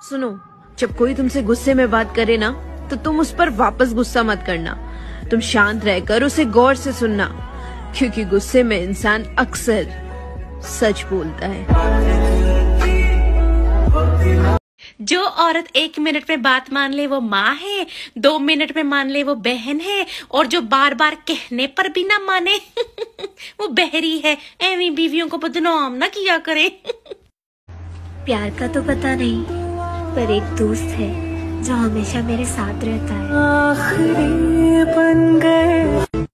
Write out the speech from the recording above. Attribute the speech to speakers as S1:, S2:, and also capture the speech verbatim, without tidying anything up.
S1: सुनो, जब कोई तुमसे गुस्से में बात करे ना तो तुम उस पर वापस गुस्सा मत करना। तुम शांत रहकर उसे गौर से सुनना, क्योंकि गुस्से में इंसान अक्सर सच बोलता है।
S2: जो औरत एक मिनट में बात मान ले वो माँ है, दो मिनट में मान ले वो बहन है, और जो बार बार कहने पर भी ना माने वो बहरी है। ऐवी बीवियों को बदनाम ना किया करे।
S3: प्यार का तो पता नहीं, पर एक दोस्त है जो हमेशा मेरे साथ रहता है। आखिरी बन गए।